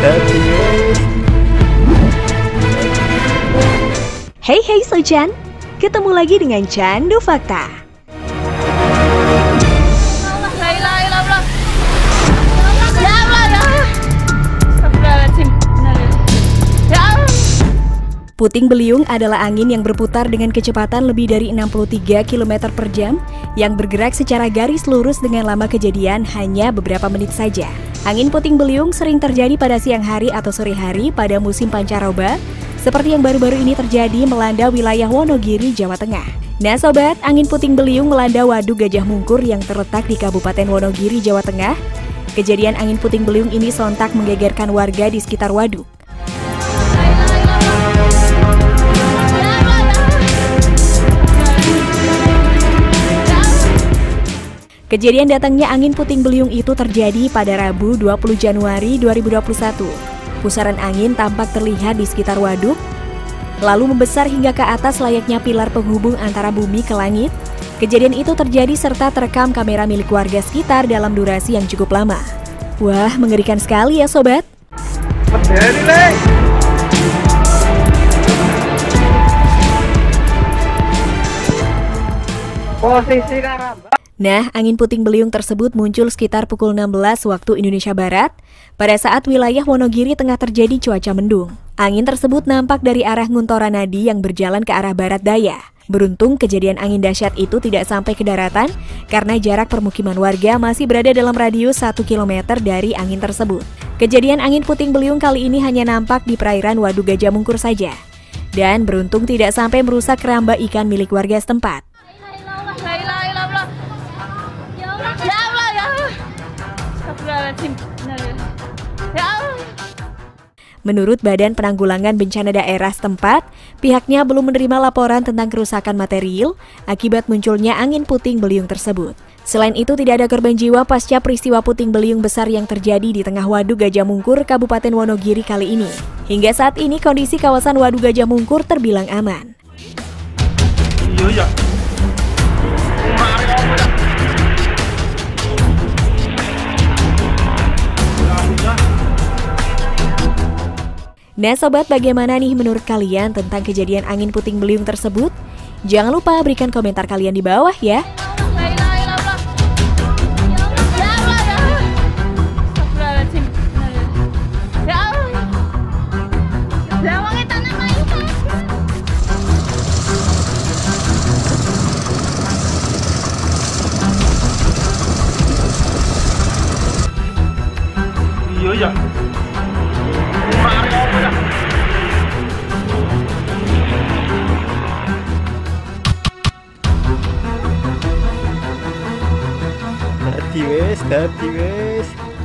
dadi wis. Hey Sojan, ketemu lagi dengan Candu Fakta. Puting beliung adalah angin yang berputar dengan kecepatan lebih dari 63 km per jam yang bergerak secara garis lurus dengan lama kejadian hanya beberapa menit saja. Angin puting beliung sering terjadi pada siang hari atau sore hari pada musim pancaroba, seperti yang baru-baru ini terjadi melanda wilayah Wonogiri, Jawa Tengah. Nah sobat, angin puting beliung melanda Waduk Gajah Mungkur yang terletak di Kabupaten Wonogiri, Jawa Tengah. Kejadian angin puting beliung ini sontak menggegerkan warga di sekitar waduk. Kejadian datangnya angin puting beliung itu terjadi pada Rabu 20 Januari 2021. Pusaran angin tampak terlihat di sekitar waduk, lalu membesar hingga ke atas layaknya pilar penghubung antara bumi ke langit. Kejadian itu terjadi serta terekam kamera milik warga sekitar dalam durasi yang cukup lama. Wah, mengerikan sekali ya sobat. Posisi karamba. Nah, angin puting beliung tersebut muncul sekitar pukul 16 waktu Indonesia Barat, pada saat wilayah Wonogiri tengah terjadi cuaca mendung. Angin tersebut nampak dari arah Nguntoranadi yang berjalan ke arah barat daya. Beruntung kejadian angin dahsyat itu tidak sampai ke daratan, karena jarak permukiman warga masih berada dalam radius 1 km dari angin tersebut. Kejadian angin puting beliung kali ini hanya nampak di perairan Waduk Gajah Mungkur saja. Dan beruntung tidak sampai merusak keramba ikan milik warga setempat. Menurut Badan Penanggulangan Bencana Daerah setempat, pihaknya belum menerima laporan tentang kerusakan material akibat munculnya angin puting beliung tersebut. Selain itu, tidak ada korban jiwa pasca peristiwa puting beliung besar yang terjadi di tengah Waduk Gajah Mungkur, Kabupaten Wonogiri kali ini. Hingga saat ini, kondisi kawasan Waduk Gajah Mungkur terbilang aman. Iya. Nah sobat, bagaimana nih menurut kalian tentang kejadian angin puting beliung tersebut? Jangan lupa berikan komentar kalian di bawah ya. Iya. Dadi wis.